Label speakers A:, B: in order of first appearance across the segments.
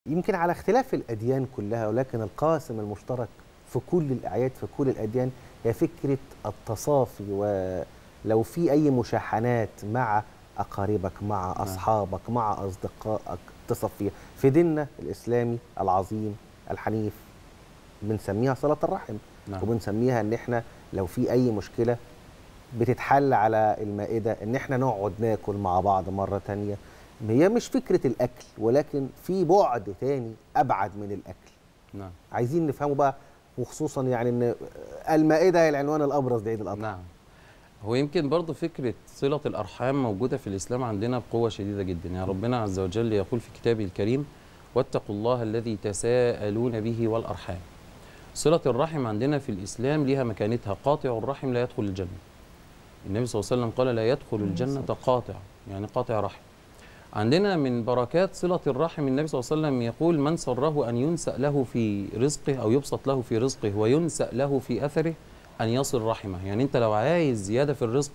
A: يمكن على اختلاف الأديان كلها، ولكن القاسم المشترك في كل الأعياد في كل الأديان هي فكرة التصافي. ولو في أي مشاحنات مع أقاربك، مع أصحابك، مع أصدقائك، تصفي. في ديننا الإسلامي العظيم الحنيف بنسميها صلة الرحم. وبنسميها إن إحنا لو في أي مشكلة بتتحل على المائدة، إن إحنا نقعد ناكل مع بعض مرة تانية. هي مش فكرة الأكل، ولكن في بعد تاني أبعد من الأكل. عايزين نفهمه بقى، وخصوصا يعني إن المائدة هي العنوان الأبرز لعيد الأضحى.
B: هو يمكن برضه فكرة صلة الأرحام موجودة في الإسلام عندنا بقوة شديدة جدا. يعني ربنا عز وجل يقول في كتابه الكريم: واتقوا الله الذي تساءلون به والأرحام. صلة الرحم عندنا في الإسلام ليها مكانتها. قاطع الرحم لا يدخل الجنة. النبي صلى الله عليه وسلم قال: لا يدخل الجنة قاطع، يعني قاطع رحم. عندنا من بركات صلة الرحم النبي صلى الله عليه وسلم يقول: من سره أن ينسأ له في رزقه أو يبسط له في رزقه وينسأ له في أثره أن يصل رحمه. يعني أنت لو عايز زيادة في الرزق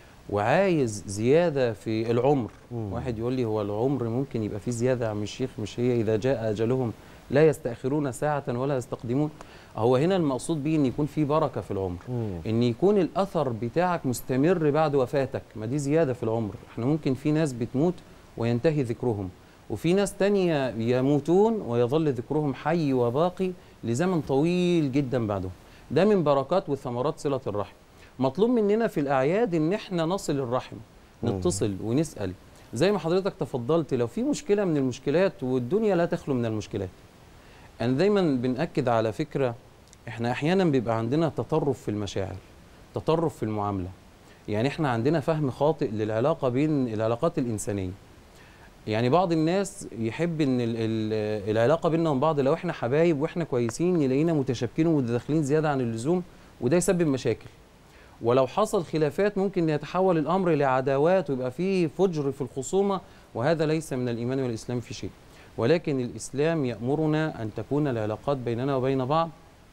B: وعايز زيادة في العمر. واحد يقول لي: هو العمر ممكن يبقى فيه زيادة يا عم الشيخ؟ مش هي إذا جاء أجلهم لا يستأخرون ساعة ولا يستقدمون؟ هو هنا المقصود به أن يكون في بركة في العمر، أن يكون الأثر بتاعك مستمر بعد وفاتك. ما دي زيادة في العمر. احنا ممكن في ناس بتموت وينتهي ذكرهم، وفي ناس تانية يموتون ويظل ذكرهم حي وباقي لزمن طويل جدا بعدهم. ده من بركات وثمرات صلة الرحم. مطلوب مننا في الأعياد إن احنا نصل الرحم، نتصل ونسأل. زي ما حضرتك تفضلت، لو في مشكلة من المشكلات، والدنيا لا تخلو من المشكلات. أنا دايما بنأكد على فكرة، احنا أحيانا بيبقى عندنا تطرف في المشاعر، تطرف في المعاملة. يعني احنا عندنا فهم خاطئ للعلاقة بين العلاقات الإنسانية. يعني بعض الناس يحب ان العلاقه بيننا وبين بعض لو احنا حبايب واحنا كويسين يلاقينا متشابكين ومتداخلين زياده عن اللزوم، وده يسبب مشاكل. ولو حصل خلافات ممكن يتحول الامر لعداوات ويبقى فيه فجر في الخصومه، وهذا ليس من الايمان والاسلام في شيء. ولكن الاسلام يامرنا ان تكون العلاقات بيننا وبين بعض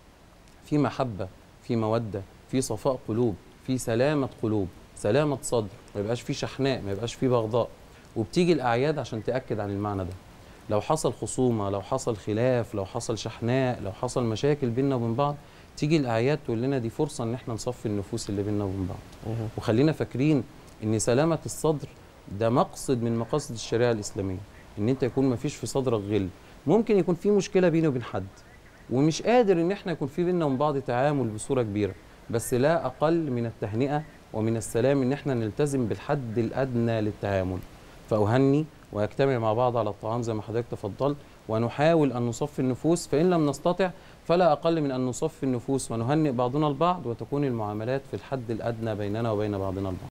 B: في محبه، في موده، في صفاء قلوب، في سلامه قلوب، سلامه صدر، ما يبقاش في شحناء، ما يبقاش في بغضاء. وبتيجي الأعياد عشان تأكد عن المعنى ده. لو حصل خصومة، لو حصل خلاف، لو حصل شحناء، لو حصل مشاكل بيننا وبين بعض، تيجي الأعياد تقول لنا دي فرصة إن احنا نصفي النفوس اللي بيننا وبين بعض. وخلينا فاكرين إن سلامة الصدر ده مقصد من مقاصد الشريعة الإسلامية. إن أنت يكون ما فيش في صدرك غل. ممكن يكون في مشكلة بيني وبين حد ومش قادر إن احنا يكون في بيننا وبين بعض تعامل بصورة كبيرة، بس لا أقل من التهنئة ومن السلام إن احنا نلتزم بالحد الأدنى للتعامل. فأهني ويجتمع مع بعض على الطعام زي ما حضرتك تفضلت، ونحاول أن نصفي النفوس. فإن لم نستطع فلا أقل من أن نصفي النفوس ونهنئ بعضنا البعض، وتكون المعاملات في الحد الأدنى بيننا وبين بعضنا البعض.